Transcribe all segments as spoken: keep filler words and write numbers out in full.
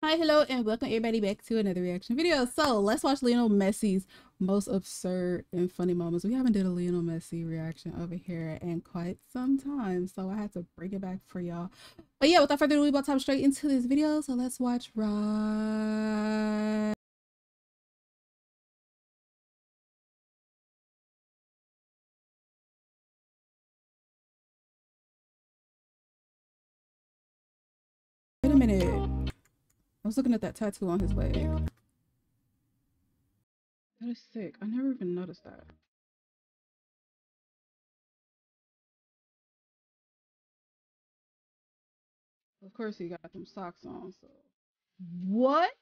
Hi, hello, and welcome everybody back to another reaction video. So let's watch Lionel Messi's most absurd and funny moments. We haven't did a Lionel Messi reaction over here in quite some time, so I had to bring it back for y'all. But yeah, without further ado, we about to hop straight into this video. So let's watch right. Wait a minute. I was looking at that tattoo on his leg. That is sick. I never even noticed that. Of course, he got some socks on. So what?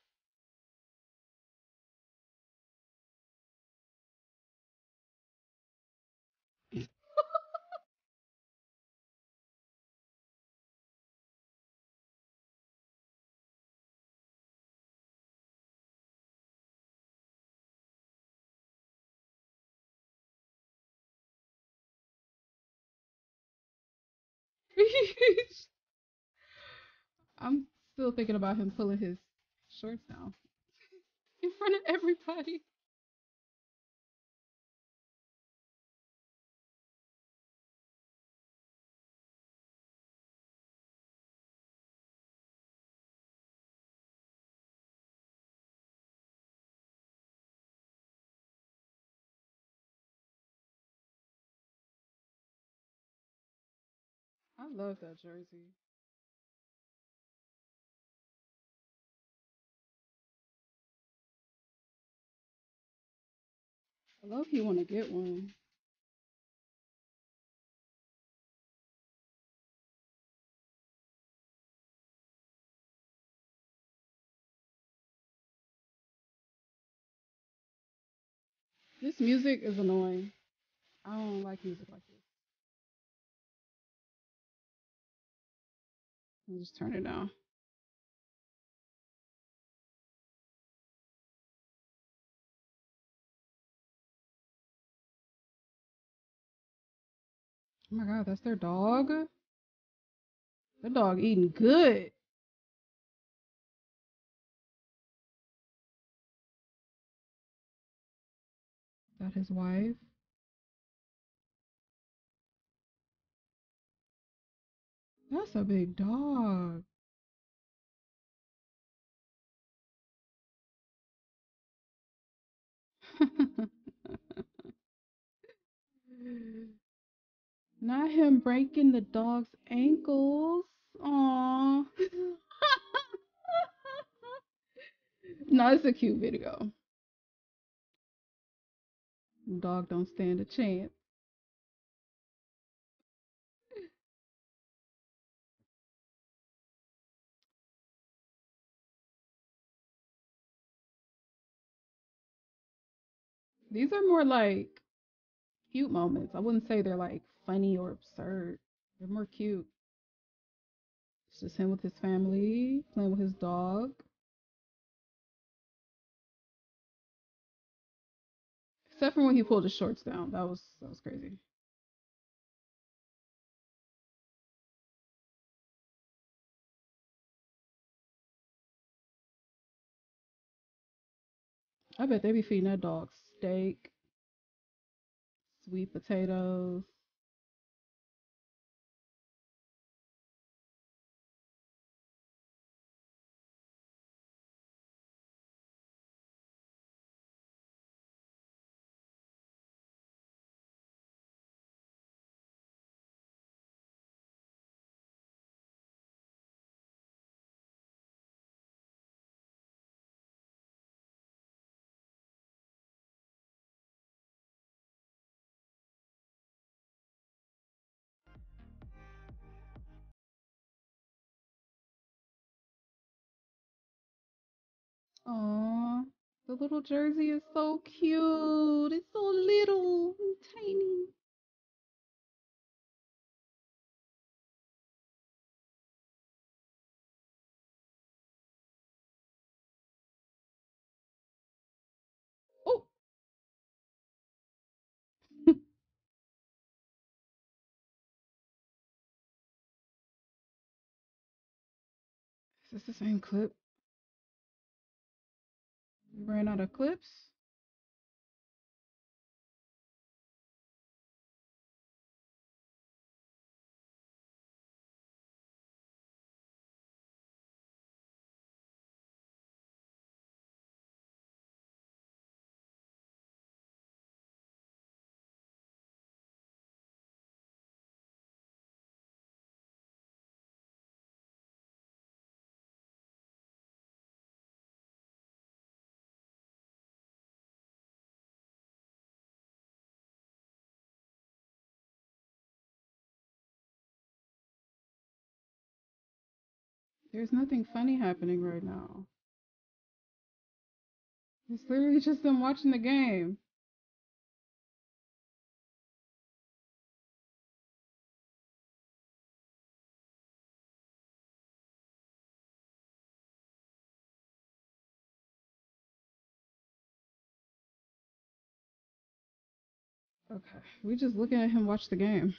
I'm still thinking about him pulling his shorts down in front of everybody. I love that jersey. I love he want to get one. This music is annoying. I don't like music like this. I'll just turn it down. Oh my god, that's their dog? That dog eating good. Is that his wife? That's a big dog. Not him breaking the dog's ankles. Aww. No, it's a cute video. Dog don't stand a chance. These are more like cute moments. I wouldn't say they're like funny or absurd. They're more cute. It's just him with his family, playing with his dog. Except for when he pulled his shorts down. That was that was crazy. I bet they be feeding that dog steak, sweet potatoes. Aww. The little jersey is so cute. It's so little and tiny. Oh. Is this the same clip? We ran out of clips. There's nothing funny happening right now. It's literally just them watching the game. Okay, we just looking at him watch the game.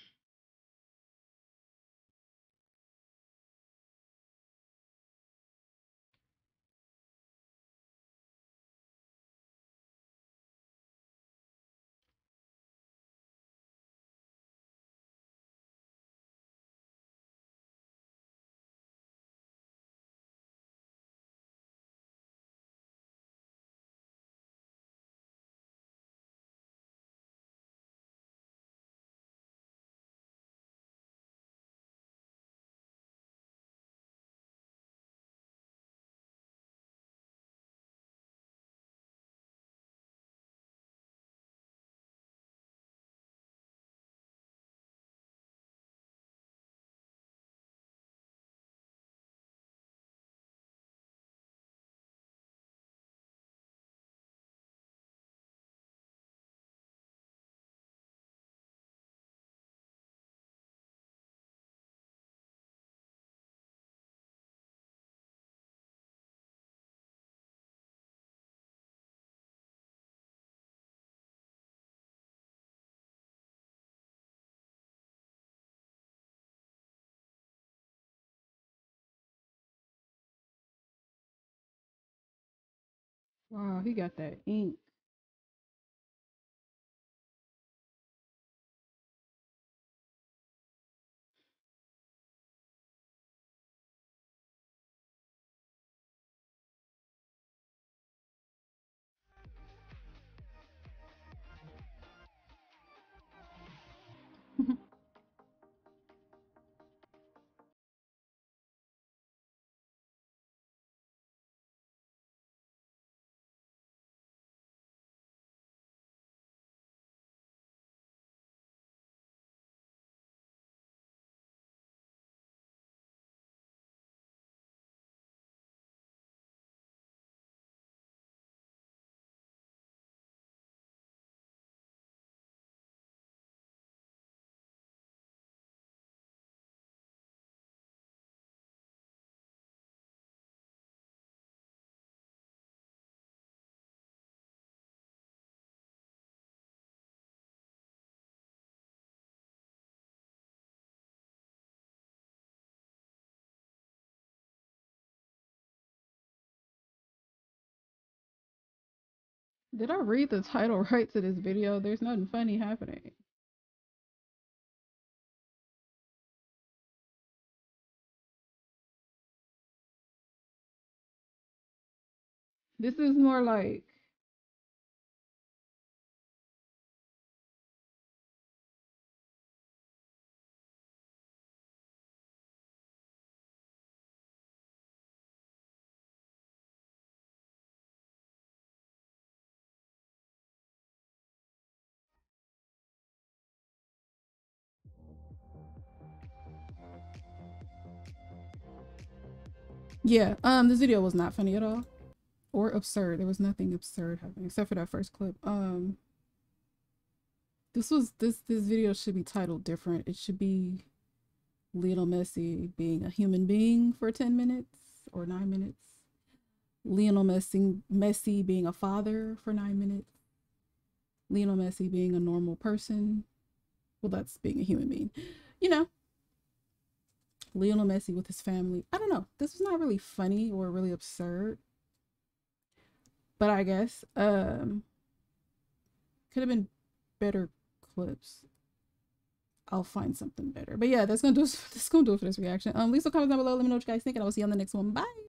Wow, he got that ink. Did I read the title right to this video? There's nothing funny happening. This is more like yeah, um this video was not funny at all or absurd. There was nothing absurd happening except for that first clip. Um this was this this video should be titled different. It should be Lionel Messi being a human being for ten minutes or nine minutes. Lionel Messi Messi being a father for nine minutes. Lionel Messi being a normal person. Well, that's being a human being. You know, Lionel Messi with his family. I don't know. This was not really funny or really absurd. But I guess um could have been better clips. I'll find something better. But yeah, that's gonna do that's gonna do it for this reaction. Um, leave some comments down below. Let me know what you guys think, and I will see you on the next one. Bye.